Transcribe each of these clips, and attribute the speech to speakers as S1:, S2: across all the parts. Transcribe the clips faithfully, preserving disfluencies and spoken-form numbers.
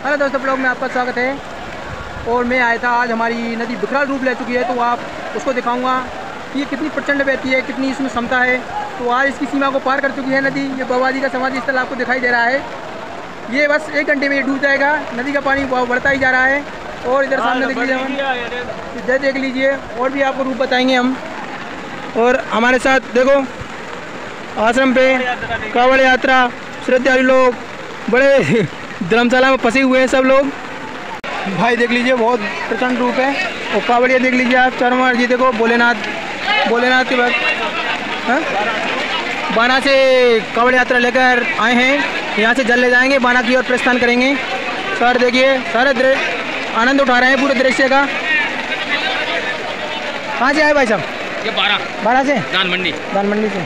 S1: Hello दोस्तों, blog में आपका स्वागत है। और मैं आया था, आज हमारी नदी विकराल रूप ले चुकी है, तो आप उसको दिखाऊंगा कि ये कितनी प्रचंड बहती है, कितनी इसमें क्षमता है। तो आज इसकी सीमा को पार कर चुकी है नदी। ये बाबा जी का समाधि स्थल आपको दिखाई दे रहा है। ये बस एक घंटे में ये डूब जाएगा। नदी का पानी बढ़ता ही जा रहा है। और इधर सामने देख लीजिए, इधर देख लीजिए, और भी आपको रूप बताएंगे हम। और हमारे साथ देखो, आश्रम पे कांवड़ यात्रा श्रद्धालु लोग बड़े धर्मशाला में फंसे हुए हैं सब लोग। भाई देख लीजिए, बहुत प्रचंड रूप है। और कांवड़िया देख लीजिए आप, चारों जी देखो, भोलेनाथ भोलेनाथ के बाद हाँ बाना से कांवड़ यात्रा लेकर आए हैं। यहाँ से जल ले जाएंगे, बाना की ओर प्रस्थान करेंगे। सर देखिए, सारे दृश्य आनंद उठा रहे हैं पूरे दृश्य का। कहाँ से आए भाई साहब?
S2: ये बारह
S1: बारह से
S2: दान मंडी
S1: दान मंडी से।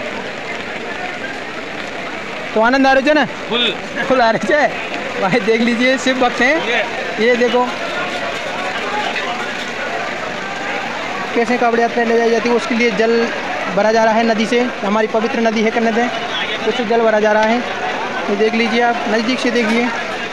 S1: तो आनंद आ रहे थे ना?
S2: फुल
S1: फुल आ रहे थे। भाई देख लीजिए, शिव भक्त हैं ये, ये देखो कैसे कांवड़ यात्रा ले जाई जाती है। उसके लिए जल भरा जा रहा है नदी से। हमारी पवित्र नदी है कन्नद है, उससे जल भरा जा रहा है। ये देख लीजिए आप, नज़दीक से देखिए।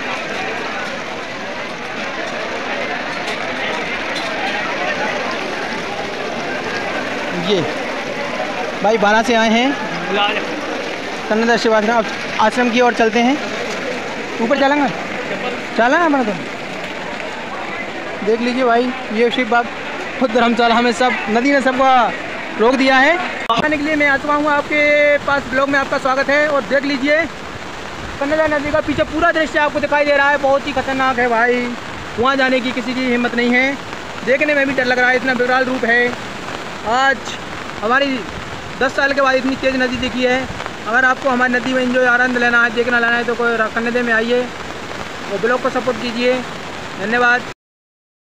S1: ये भाई बाना से आए हैं कन्नद शिव आश्रम। आश्रम की ओर चलते हैं। ऊपर चलेंगे, चला ना हमारा। तो देख लीजिए भाई, ये शिव बाग खुद धर्मशाला में सब नदी ने सबका रोक दिया है। आने के लिए मैं आ चुका हूँ आपके पास। ब्लॉग में आपका स्वागत है। और देख लीजिए, कन्नद नदी का पीछे पूरा दृश्य आपको दिखाई दे रहा है। बहुत ही खतरनाक है भाई, वहाँ जाने की किसी की हिम्मत नहीं है। देखने में भी डर लग रहा है, इतना विकराल रूप है। आज हमारी दस साल के बाद इतनी तेज़ नदी दिखी है। अगर आपको हमारी नदी में एंजॉय आनंद लेना है, देखना लेना है, तो कोई कन्नद में आइए और ब्लॉग को सपोर्ट कीजिए। धन्यवाद।